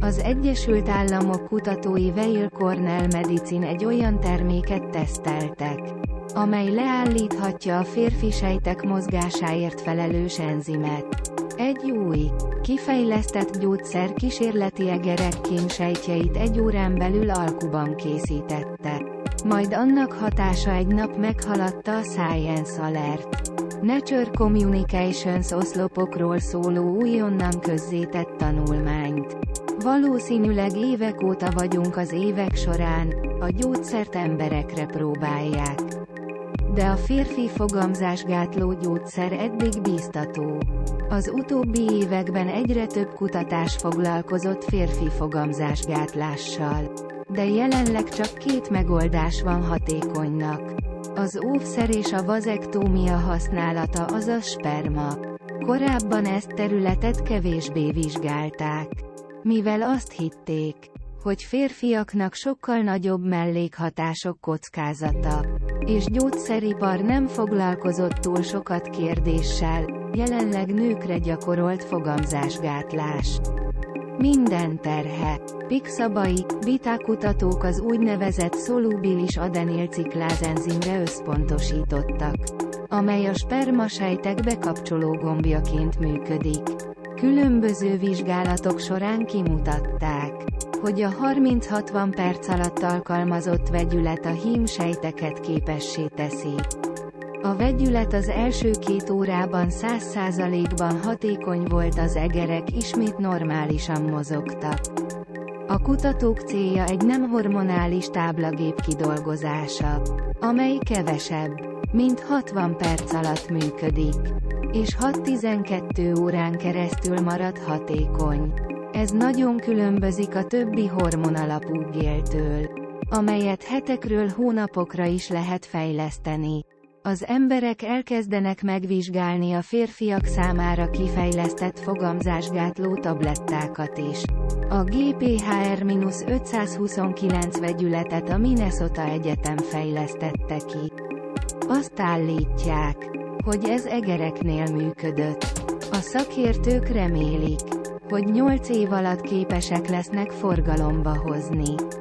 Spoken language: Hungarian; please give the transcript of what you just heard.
Az Egyesült Államok kutatói Weill Cornell Medicine egy olyan terméket teszteltek, amely leállíthatja a férfi sejtek mozgásáért felelős enzimet. Egy új, kifejlesztett gyógyszer kísérleti egerek kémsejtjeit 1 órán belül alkuban készítette. Majd annak hatása egy nap meghaladta a Science Alert. Nature Communications oszlopokról szóló újonnan közzétett tanulmányt. Valószínűleg évek óta vagyunk az évek során, a gyógyszert emberekre próbálják. De a férfi fogamzásgátló gyógyszer eddig bíztató. Az utóbbi években egyre több kutatás foglalkozott férfi fogamzásgátlással. De jelenleg csak 2 megoldás van hatékonynak. Az óvszer és a vazektómia használata, azaz sperma. Korábban ezt területet kevésbé vizsgálták. Mivel azt hitték, hogy férfiaknak sokkal nagyobb mellékhatások kockázata, és gyógyszeripar nem foglalkozott túl sokat kérdéssel, jelenleg nőkre gyakorolt fogamzásgátlás. Minden terhe. Pixabai, beta kutatók az úgynevezett szolubilis adenilcikláz enzimre összpontosítottak, amely a spermasejtek bekapcsoló gombjaként működik. Különböző vizsgálatok során kimutatták, hogy a 30-60 perc alatt alkalmazott vegyület a hímsejteket képessé teszi. A vegyület az első 2 órában 100%-ban hatékony volt, az egerek ismét normálisan mozogtak. A kutatók célja egy nem hormonális táblagép kidolgozása, amely kevesebb, mint 60 perc alatt működik, és 6-12 órán keresztül marad hatékony. Ez nagyon különbözik a többi hormonalapú géltől, amelyet hetekről hónapokra is lehet fejleszteni. Az emberek elkezdenek megvizsgálni a férfiak számára kifejlesztett fogamzásgátló tablettákat is. A GPHR-529 vegyületet a Minnesota Egyetem fejlesztette ki. Azt állítják, hogy ez egereknél működött. A szakértők remélik, hogy 8 év alatt képesek lesznek forgalomba hozni